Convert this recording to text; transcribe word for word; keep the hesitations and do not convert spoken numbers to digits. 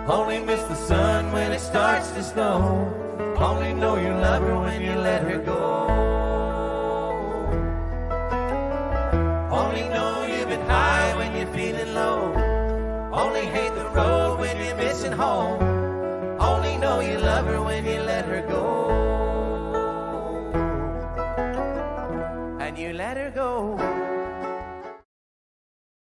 Only miss the sun when it starts to snow. Only know you love her when you let her go. Only know you've been high when you're feeling low. Only hate the road when you're missing home. Only know you love her when you let her go. And you let her go.